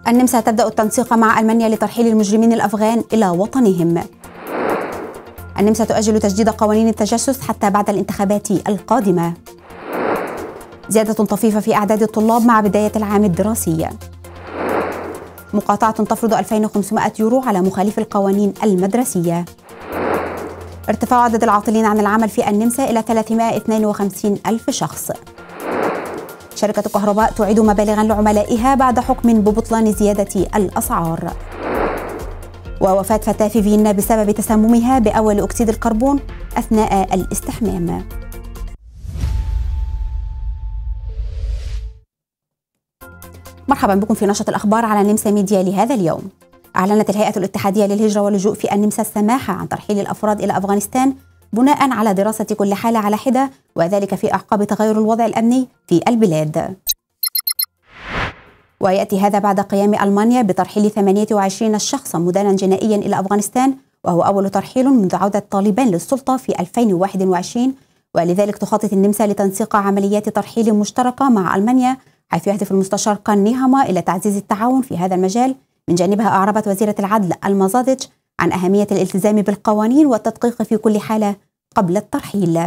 النمسا تبدأ التنسيق مع ألمانيا لترحيل المجرمين الأفغان إلى وطنهم. النمسا تؤجل تجديد قوانين التجسس حتى بعد الانتخابات القادمة. زيادة طفيفة في أعداد الطلاب مع بداية العام الدراسي. مقاطعة تفرض 2500 يورو على مخالفي القوانين المدرسية. ارتفاع عدد العاطلين عن العمل في النمسا إلى 352 ألف شخص. شركة الكهرباء تعيد مبالغا لعملائها بعد حكم ببطلان زيادة الأسعار. ووفاة فتاة في فيينا بسبب تسممها بأول أكسيد الكربون أثناء الاستحمام. مرحبا بكم في نشرة الأخبار على نمسا ميديا لهذا اليوم. أعلنت الهيئة الاتحادية للهجرة واللجوء في النمسا السماح عن ترحيل الأفراد إلى أفغانستان بناء على دراسة كل حالة على حدة، وذلك في أعقاب تغير الوضع الأمني في البلاد. ويأتي هذا بعد قيام ألمانيا بترحيل 28 شخصا مدانا جنائيا إلى أفغانستان، وهو أول ترحيل منذ عودة طالبان للسلطة في 2021، ولذلك تخطط النمسا لتنسيق عمليات ترحيل مشتركة مع ألمانيا، حيث يهدف المستشار كان نيهاما إلى تعزيز التعاون في هذا المجال. من جانبها أعربت وزيرة العدل المازاديتش عن أهمية الالتزام بالقوانين والتدقيق في كل حالة قبل الترحيل.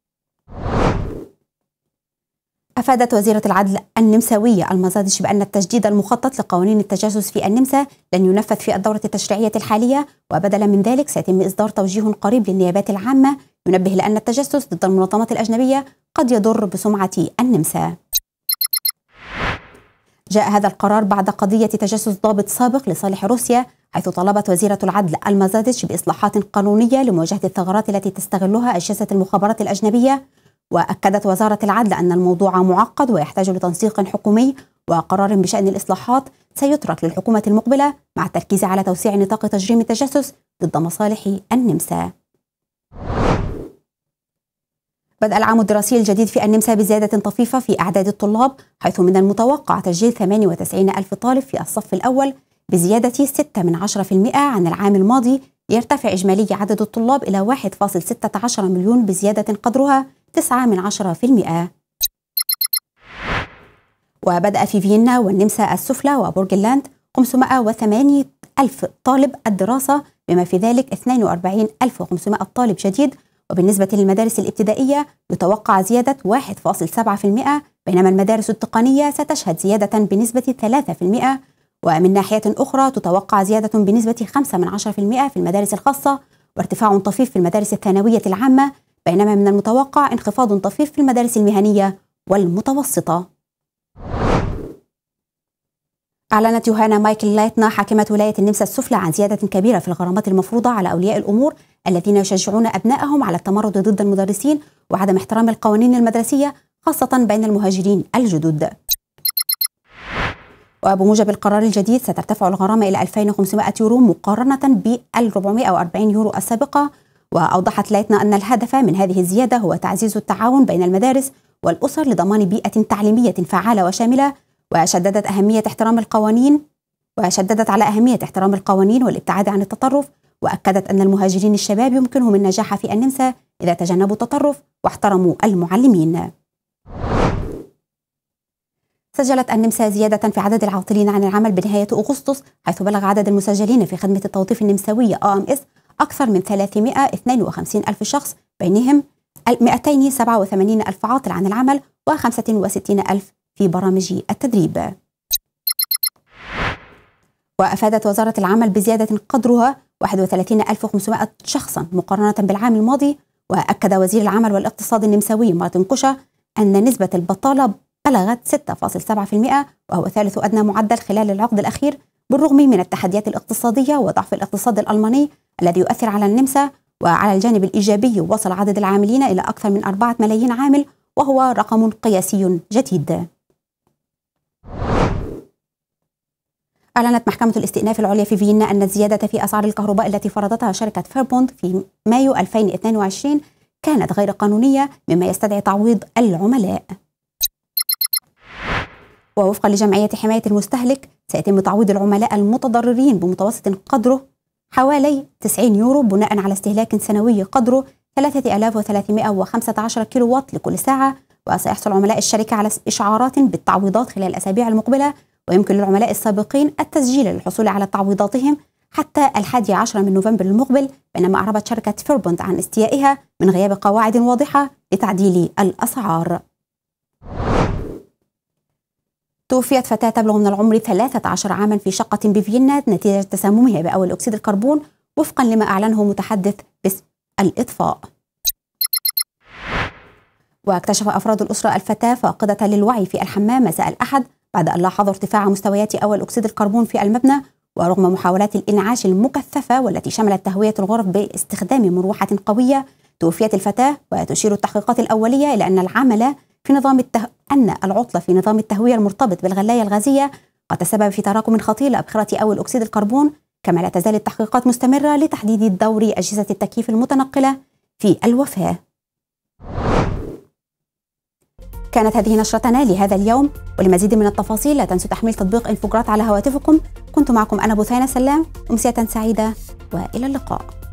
أفادت وزيرة العدل النمساوية المازاديتش بأن التجديد المخطط لقوانين التجسس في النمسا لن ينفذ في الدورة التشريعية الحالية، وبدلا من ذلك سيتم إصدار توجيه قريب للنيابات العامة ينبه لأن التجسس ضد المنظمات الأجنبية قد يضر بسمعة النمسا. جاء هذا القرار بعد قضية تجسس ضابط سابق لصالح روسيا، حيث طلبت وزيرة العدل المازاديتش بإصلاحات قانونية لمواجهة الثغرات التي تستغلها أجهزة المخابرات الأجنبية. وأكدت وزارة العدل أن الموضوع معقد ويحتاج لتنسيق حكومي، وقرار بشأن الإصلاحات سيترك للحكومة المقبلة مع التركيز على توسيع نطاق تجريم التجسس ضد مصالح النمسا. بدأ العام الدراسي الجديد في النمسا بزيادة طفيفة في أعداد الطلاب، حيث من المتوقع تسجيل 98 ألف طالب في الصف الأول بزيادة 6% عن العام الماضي، ليرتفع إجمالي عدد الطلاب إلى 1.16 مليون بزيادة قدرها 9%. وبدأ في فيينا والنمسا السفلى وبورغلاند 508 ألف طالب الدراسة، بما في ذلك 42,500 طالب جديد. وبالنسبة للمدارس الابتدائية يتوقع زيادة 1.7%، بينما المدارس التقنية ستشهد زيادة بنسبة 3%. ومن ناحية أخرى تتوقع زيادة بنسبة 5% في المدارس الخاصة، وارتفاع طفيف في المدارس الثانوية العامة، بينما من المتوقع انخفاض طفيف في المدارس المهنية والمتوسطة. أعلنت يوهانا مايكل لايتنا حاكمة ولاية النمسا السفلى عن زيادة كبيرة في الغرامات المفروضة على أولياء الأمور الذين يشجعون أبنائهم على التمرد ضد المدرسين وعدم احترام القوانين المدرسية، خاصة بين المهاجرين الجدد. وبموجب القرار الجديد سترتفع الغرامة إلى 2500 يورو مقارنة ب 440 يورو السابقة. وأوضحت لايتنا أن الهدف من هذه الزيادة هو تعزيز التعاون بين المدارس والأسر لضمان بيئة تعليمية فعالة وشاملة، وشددت على أهمية احترام القوانين والابتعاد عن التطرف، وأكدت أن المهاجرين الشباب يمكنهم النجاح في النمسا إذا تجنبوا التطرف واحترموا المعلمين. سجلت النمسا زيادة في عدد العاطلين عن العمل بنهاية أغسطس، حيث بلغ عدد المسجلين في خدمة التوظيف النمساوية AMS أكثر من 352 ألف شخص، بينهم 287 ألف عاطل عن العمل و65 ألف في برامج التدريب. وأفادت وزارة العمل بزيادة قدرها 31,500 شخصا مقارنة بالعام الماضي. وأكد وزير العمل والاقتصاد النمساوي مارتن كوشا أن نسبة البطالة بلغت 6.7%، وهو ثالث أدنى معدل خلال العقد الأخير، بالرغم من التحديات الاقتصادية وضعف الاقتصاد الألماني الذي يؤثر على النمسا. وعلى الجانب الإيجابي وصل عدد العاملين إلى أكثر من 4 ملايين عامل، وهو رقم قياسي جديد. أعلنت محكمة الاستئناف العليا في فيينا أن الزيادة في أسعار الكهرباء التي فرضتها شركة فيربوند في مايو 2022 كانت غير قانونية، مما يستدعي تعويض العملاء. ووفقا لجمعية حماية المستهلك سيتم تعويض العملاء المتضررين بمتوسط قدره حوالي 90 يورو بناء على استهلاك سنوي قدره 3315 كيلو وات لكل ساعة. وسيحصل عملاء الشركة على إشعارات بالتعويضات خلال الأسابيع المقبلة، ويمكن للعملاء السابقين التسجيل للحصول على تعويضاتهم حتى 11 من نوفمبر المقبل، بينما أعربت شركة فيربوند عن استيائها من غياب قواعد واضحة لتعديل الأسعار. توفيت فتاة تبلغ من العمر 13 عاما في شقة بفيينا نتيجة تسممها بأول أكسيد الكربون، وفقا لما أعلنه متحدث باسم الإطفاء. واكتشف أفراد الأسرة الفتاة فاقدة للوعي في الحمام مساء الأحد بعد أن لاحظوا ارتفاع مستويات أول أكسيد الكربون في المبنى، ورغم محاولات الإنعاش المكثفة والتي شملت تهوية الغرف باستخدام مروحة قوية، توفيت الفتاة. وتشير التحقيقات الأولية إلى أن أن العطلة في نظام التهوية المرتبط بالغلاية الغازية قد تسبب في تراكم خطير لأبخرة أول أكسيد الكربون، كما لا تزال التحقيقات مستمرة لتحديد دور أجهزة التكييف المتنقلة في الوفاة. كانت هذه نشرتنا لهذا اليوم، ولمزيد من التفاصيل لا تنسوا تحميل تطبيق انفوجرات على هواتفكم. كنت معكم أنا بثينة سلام، أمسية سعيدة وإلى اللقاء.